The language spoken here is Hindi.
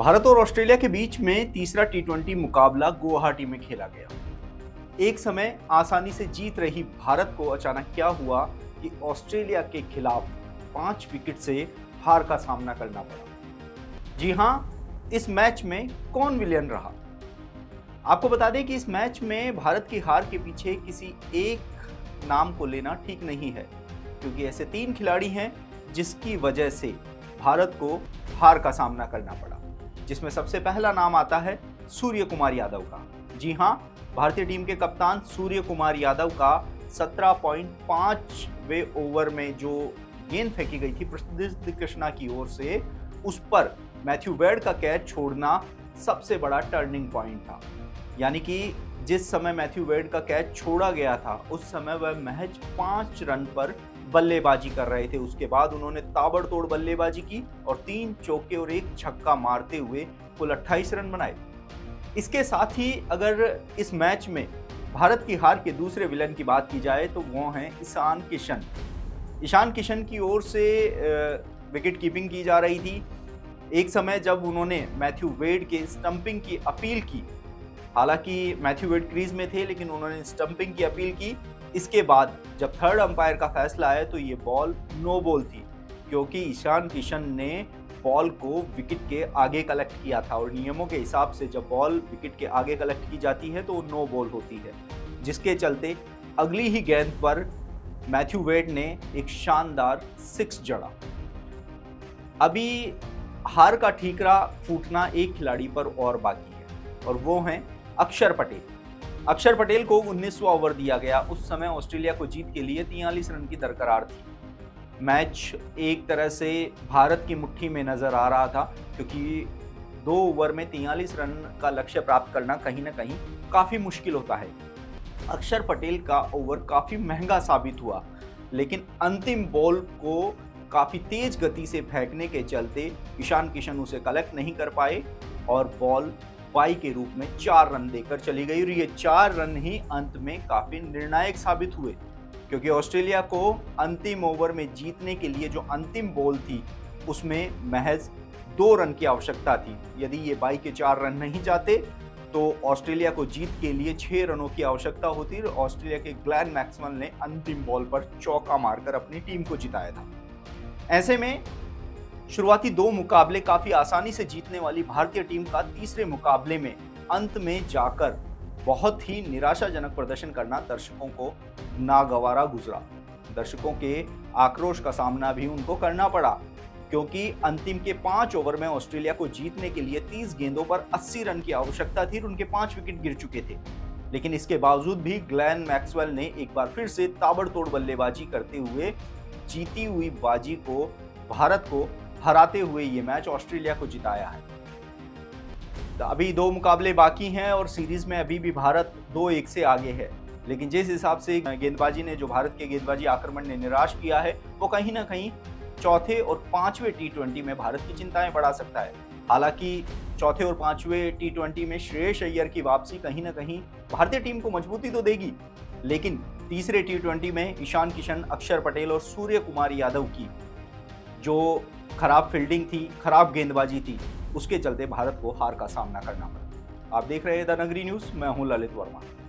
भारत और ऑस्ट्रेलिया के बीच में तीसरा टी20 मुकाबला गुवाहाटी में खेला गया। एक समय आसानी से जीत रही भारत को अचानक क्या हुआ कि ऑस्ट्रेलिया के खिलाफ 5 विकेट से हार का सामना करना पड़ा। जी हां, इस मैच में कौन विलेन रहा? आपको बता दें कि इस मैच में भारत की हार के पीछे किसी एक नाम को लेना ठीक नहीं है, क्योंकि ऐसे 3 खिलाड़ी हैं जिसकी वजह से भारत को हार का सामना करना पड़ा, जिसमें सबसे पहला नाम आता है सूर्य कुमार यादव का। जी हां, भारतीय टीम के कप्तान सूर्य कुमार यादव का 17.5वें ओवर में जो गेंद फेंकी गई थी प्रसिद्ध कृष्णा की ओर से, उस पर मैथ्यू वेड का कैच छोड़ना सबसे बड़ा टर्निंग पॉइंट था। यानी कि जिस समय मैथ्यू वेड का कैच छोड़ा गया था उस समय वह महज 5 रन पर बल्लेबाजी कर रहे थे। उसके बाद उन्होंने ताबड़तोड़ बल्लेबाजी की और 3 चौके और 1 छक्का मारते हुए कुल 28 रन बनाए। इसके साथ ही अगर इस मैच में भारत की हार के दूसरे विलन की बात की जाए तो वो हैं ईशान किशन। ईशान किशन की ओर से विकेट कीपिंग की जा रही थी। एक समय जब उन्होंने मैथ्यू वेड के स्टंपिंग की अपील की, हालांकि मैथ्यू वेड क्रीज में थे लेकिन उन्होंने स्टंपिंग की अपील की। इसके बाद जब थर्ड अंपायर का फैसला आया तो ये बॉल नो बॉल थी, क्योंकि ईशान किशन ने बॉल को विकेट के आगे कलेक्ट किया था और नियमों के हिसाब से जब बॉल विकेट के आगे कलेक्ट की जाती है तो नो बॉल होती है, जिसके चलते अगली ही गेंद पर मैथ्यू वेड ने एक शानदार 6 जड़ा। अभी हार का ठीकरा फूटना एक खिलाड़ी पर और बाकी है और वो हैं अक्षर पटेल। अक्षर पटेल को 19वां ओवर दिया गया। उस समय ऑस्ट्रेलिया को जीत के लिए 43 रन की दरकरार थी। मैच एक तरह से भारत की मुट्ठी में नजर आ रहा था, क्योंकि 2 ओवर में 43 रन का लक्ष्य प्राप्त करना कहीं ना कहीं काफी मुश्किल होता है। अक्षर पटेल का ओवर काफी महंगा साबित हुआ, लेकिन अंतिम बॉल को काफी तेज गति से फेंकने के चलते ईशान किशन उसे कलेक्ट नहीं कर पाए और बॉल बाई के रूप में 4 रन देकर चली गई। और ये 4 रन ही अंत में काफी निर्णायक साबित हुए, क्योंकि ऑस्ट्रेलिया को अंतिम ओवर में जीतने के लिए जो अंतिम बॉल थी उसमें महज 2 रन की आवश्यकता थी। यदि ये बाई के 4 रन नहीं जाते तो ऑस्ट्रेलिया को जीत के लिए 6 रनों की आवश्यकता होती और ऑस्ट्रेलिया के ग्लेन मैक्सवेल ने अंतिम बॉल पर चौका मारकर अपनी टीम को जिताया था। ऐसे में शुरुआती 2 मुकाबले काफी आसानी से जीतने वाली भारतीय टीम का तीसरे मुकाबले में अंत में जाकर बहुत ही निराशाजनक प्रदर्शन करना दर्शकों को नागवारा गुजरा। दर्शकों के आक्रोश का सामना भी उनको करना पड़ा, क्योंकि अंतिम के 5 ओवर में ऑस्ट्रेलिया को जीतने के लिए 30 गेंदों पर 80 रन की आवश्यकता थी और उनके 5 विकेट गिर चुके थे। लेकिन इसके बावजूद भी ग्लेन मैक्सवेल ने एक बार फिर से ताबड़तोड़ बल्लेबाजी करते हुए जीती हुई बाजी को, भारत को हराते हुए ये मैच ऑस्ट्रेलिया को जिताया है। तो अभी 2 मुकाबले बाकी हैं और सीरीज में अभी भी भारत 2-1 से आगे है। लेकिन जिस हिसाब से गेंदबाजी ने, जो भारत के गेंदबाजी आक्रमण ने निराश किया है, वो कहीं ना कहीं चौथे और 5वें टी20 में भारत की चिंताएं बढ़ा सकता है। हालांकि चौथे और 5वें टी20 में श्रेयस अय्यर की वापसी कहीं ना कहीं भारतीय टीम को मजबूती तो देगी, लेकिन तीसरे टी20 में ईशान किशन, अक्षर पटेल और सूर्य कुमार यादव की जो खराब फील्डिंग थी, खराब गेंदबाजी थी, उसके चलते भारत को हार का सामना करना पड़ा। आप देख रहे हैं द नगरी न्यूज़, मैं हूं ललित वर्मा।